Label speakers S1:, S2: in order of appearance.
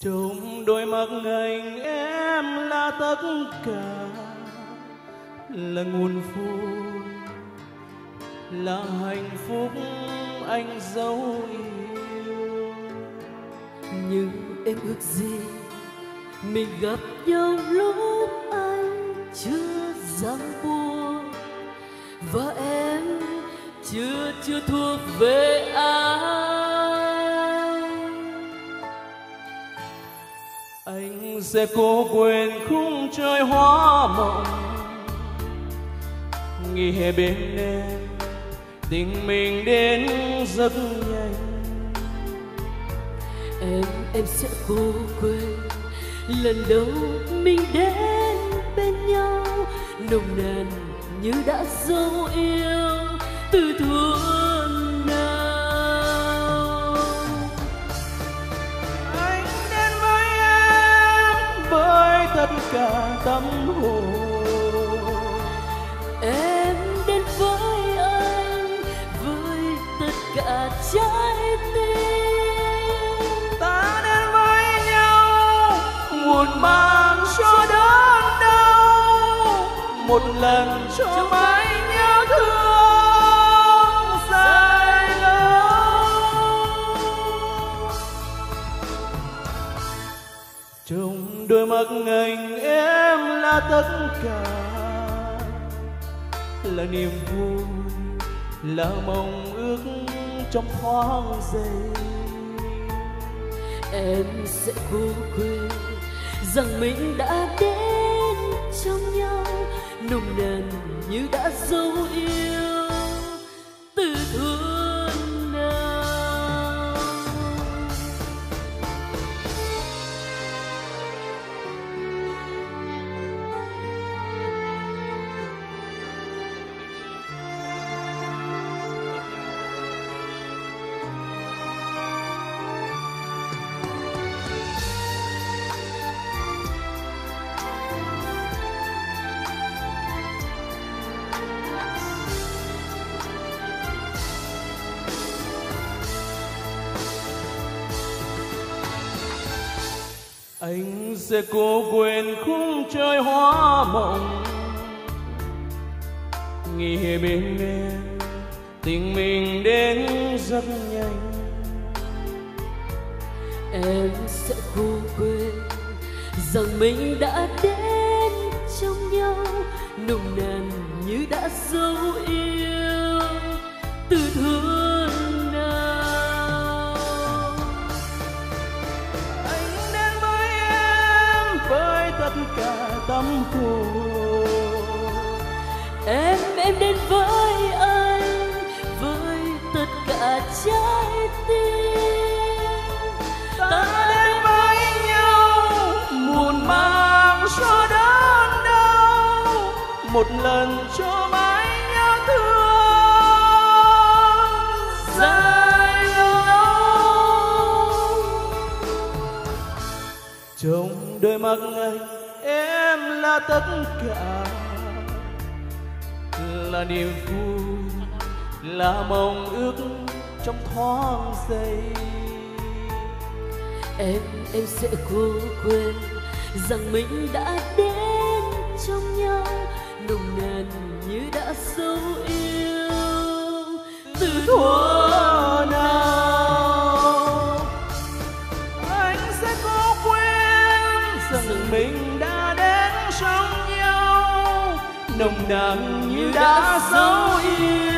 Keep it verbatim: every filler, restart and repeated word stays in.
S1: Trong đôi mắt anh em là tất cả, là nguồn vui, là hạnh phúc anh dấu yêu.
S2: Nhưng em ước gì mình gặp nhau lúc anh chưa dám buông, và em chưa chưa thuộc về ai.
S1: Anh sẽ cố quên khung trời hoa mộng, nghỉ hè bên em tình mình đến rất nhanh.
S2: Em em sẽ cố quên lần đầu mình đến bên nhau, nồng nàn như đã dấu yêu từ thuở nào.
S1: Anh đến với em với tất cả tâm hồn,
S2: Em đến với anh với tất cả trái tim.
S1: ta đến với nhau một mang cho đớn đau, một lần cho mãi nhớ thương dài lâu. Trong đôi mắt anh em là tất cả, là niềm vui, là mong ước trong thoáng giây.
S2: Em sẽ cố quên rằng mình đã đến trong nhau, nồng nàn như đã dấu yêu từ thuở nào.
S1: Anh sẽ cố quên khung trời hoa mộng, nghỉ hè bên em tình mình đến rất nhanh.
S2: Em sẽ cố quên rằng mình đã đến trong nhau, nồng nàn như đã dấu yêu từ thuở nào.
S1: Anh đến với em với tất cả tâm hồn,
S2: Em em đến với anh với tất cả trái tim.
S1: ta đến với nhau muôn mang cho đớn đau, một lần cho mãi nhớ thương dài lâu. Trong đôi mắt anh em là tất cả, là niềm vui, là mong ước trong thoáng giây.
S2: Em em sẽ cố quên rằng mình đã đến trong nhau, nồng nàn như đã dấu yêu từ thuở nào.
S1: Anh sẽ cố quên rằng mình đã đến trong nhau, nồng nàn như đã dấu yêu